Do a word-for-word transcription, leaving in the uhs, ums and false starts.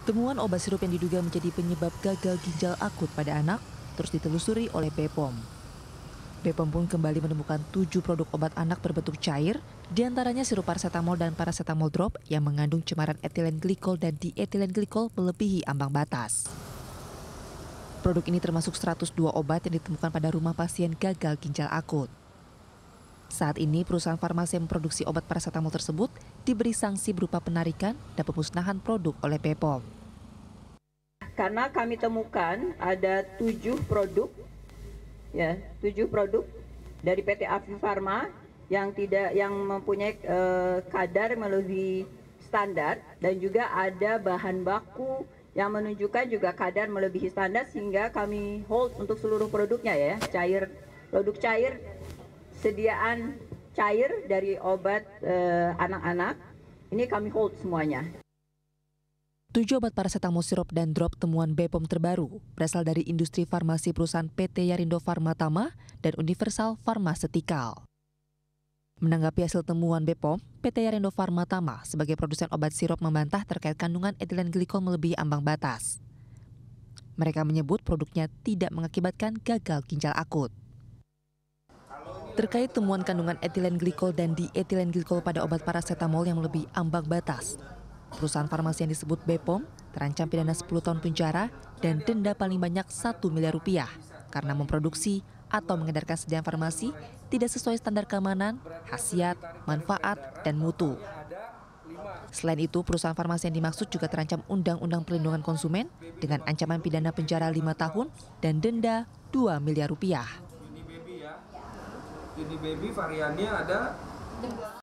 Temuan obat sirup yang diduga menjadi penyebab gagal ginjal akut pada anak terus ditelusuri oleh B P O M. B P O M pun kembali menemukan tujuh produk obat anak berbentuk cair, diantaranya sirup paracetamol dan paracetamol drop yang mengandung cemaran etilen glikol dan dietilen glikol melebihi ambang batas. Produk ini termasuk seratus dua obat yang ditemukan pada rumah pasien gagal ginjal akut. Saat ini perusahaan farmasi yang memproduksi obat paracetamol tersebut diberi sanksi berupa penarikan dan pemusnahan produk oleh B P O M. Karena kami temukan ada tujuh produk, ya tujuh produk dari P T Afi Farma yang tidak yang mempunyai eh, kadar melebihi standar dan juga ada bahan baku yang menunjukkan juga kadar melebihi standar sehingga kami hold untuk seluruh produknya ya cair produk cair sediaan cair dari obat anak-anak eh, ini kami hold semuanya. Tujuh obat paracetamol sirup dan drop temuan B P O M terbaru berasal dari industri farmasi perusahaan P T Yarindo Pharma Tama dan Universal Pharmaceutical. Menanggapi hasil temuan B P O M, P T Yarindo Pharma Tama sebagai produsen obat sirup membantah terkait kandungan etilen glikol melebihi ambang batas. Mereka menyebut produknya tidak mengakibatkan gagal ginjal akut. Terkait temuan kandungan etilen glikol dan dietilen glikol pada obat paracetamol yang melebihi ambang batas, perusahaan farmasi yang disebut B P O M terancam pidana sepuluh tahun penjara dan denda paling banyak satu miliar rupiah karena memproduksi atau mengedarkan sediaan farmasi tidak sesuai standar keamanan, khasiat, manfaat, dan mutu. Selain itu, perusahaan farmasi yang dimaksud juga terancam Undang-Undang Perlindungan Konsumen dengan ancaman pidana penjara lima tahun dan denda dua miliar rupiah. Ini baby variannya ada